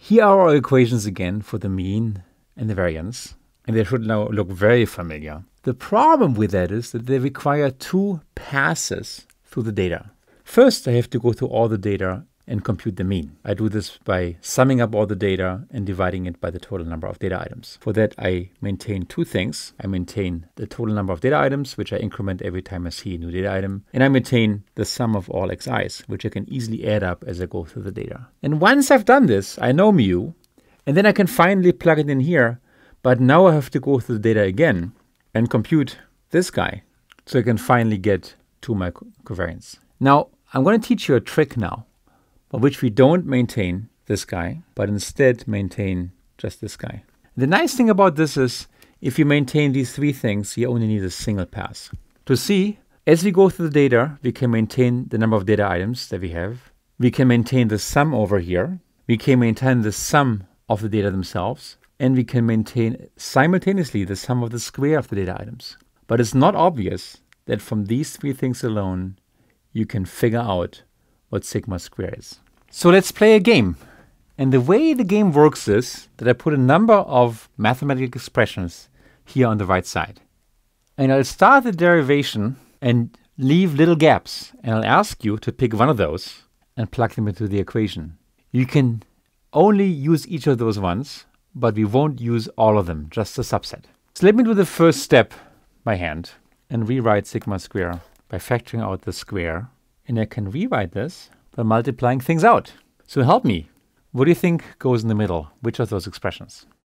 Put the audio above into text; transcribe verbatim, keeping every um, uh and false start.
Here are our equations again for the mean and the variance, and they should now look very familiar. The problem with that is that they require two passes through the data. First, I have to go through all the data and compute the mean. I do this by summing up all the data and dividing it by the total number of data items. For that, I maintain two things. I maintain the total number of data items, which I increment every time I see a new data item. And I maintain the sum of all xi's, which I can easily add up as I go through the data. And once I've done this, I know mu, and then I can finally plug it in here. But now I have to go through the data again and compute this guy, so I can finally get to my covariance. Now, I'm going to teach you a trick now, by which we don't maintain this guy, but instead maintain just this guy. The nice thing about this is, if you maintain these three things, you only need a single pass. To see, as we go through the data, we can maintain the number of data items that we have. We can maintain the sum over here. We can maintain the sum of the data themselves. And we can maintain simultaneously the sum of the square of the data items. But it's not obvious that from these three things alone, you can figure out what sigma square is. So let's play a game. And the way the game works is that I put a number of mathematical expressions here on the right side. And I'll start the derivation and leave little gaps. And I'll ask you to pick one of those and plug them into the equation. You can only use each of those ones, but we won't use all of them, just a subset. So let me do the first step by hand and rewrite sigma square by factoring out the square. And I can rewrite this by multiplying things out. So help me. What do you think goes in the middle? Which of those expressions?